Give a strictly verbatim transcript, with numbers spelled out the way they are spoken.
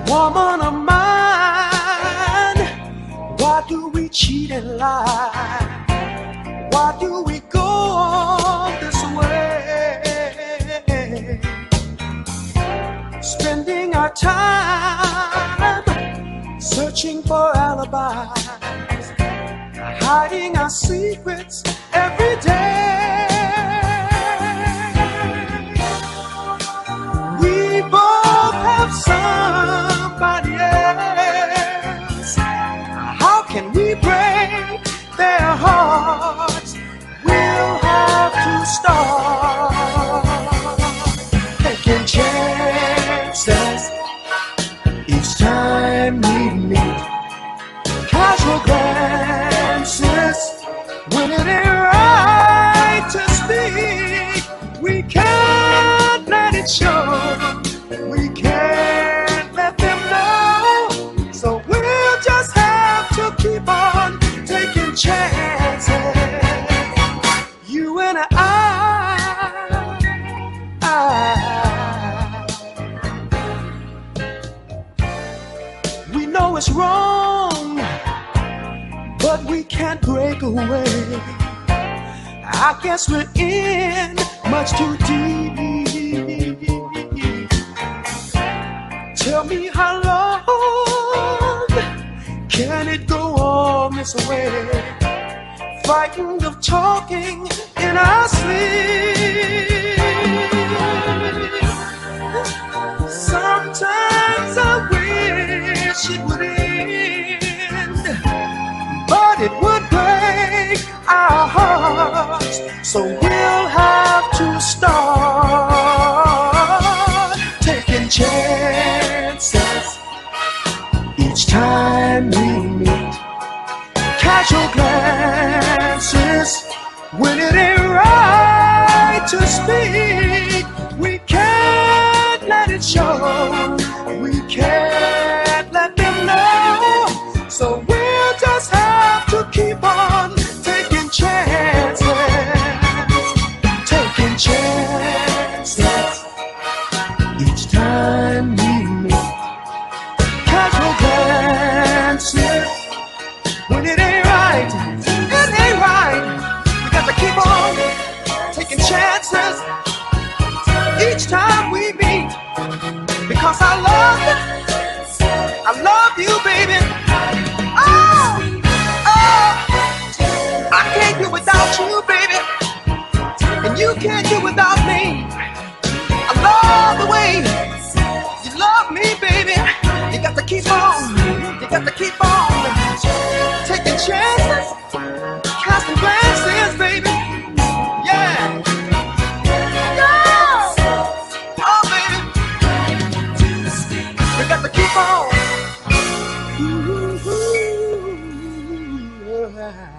Woman of mine, why do we cheat and lie? Why do we go this way? Spending our time searching for alibis, hiding our secrets every day. We both have somebody else. How can we break their hearts? We'll have to start taking chances each time we meet. Casual glances when it ain't right to speak. We can't let it show. We can't let them know. So we'll just have to keep on taking chances. You and I, I we know it's wrong, but we can't break away. I guess we're in much too deep. Tell me how long can it go on this way? Frightened of talking in our sleep. Sometimes I wish it would end, but it would break our hearts. So we'll have to start taking chances each time we meet. Casual glances when it ain't right to speak. We can't let it show. We can't let them know. So we'll just have to keep on taking chances, taking chances each time we meet. Casual glances when it ain't right, it ain't right. We got to keep on taking chances each time we meet. Because I love you, I love you, baby. Oh, oh, I can't do without you, baby, and you can't do without me. I love the way you love me, baby. You got to keep on, you got to keep on taking chances, casting glances, baby. Yeah, yeah. Oh, baby, we got to keep on. Ooh, ooh, ooh.